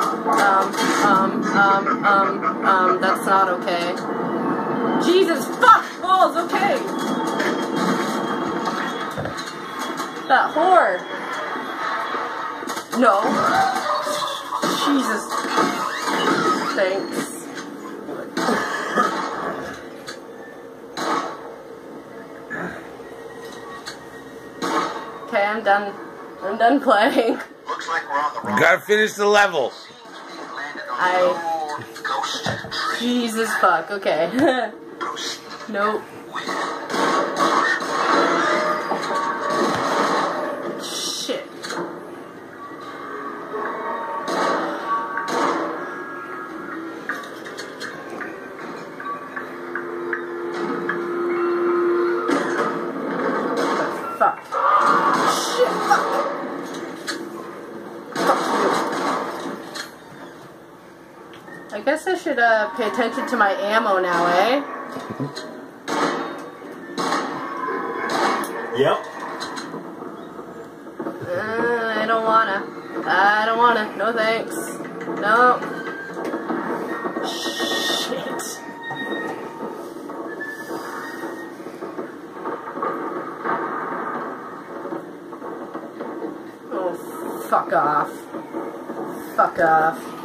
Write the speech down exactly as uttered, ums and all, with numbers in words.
Um, um, um, um, um, that's not okay. Jesus, fuck! Balls, okay! That whore! No. Jesus. Thanks. Okay, I'm done. I'm done playing. Looks like we're on the wrong. Gotta finish the level. I. Jesus fuck. Okay. Nope. Shit. Fuck. Shit, fuck. Fuck you. I guess I should uh, pay attention to my ammo now, eh? Yep. Uh, I don't wanna. I don't wanna. No thanks. No. Shit. Oh, fuck off. Fuck off.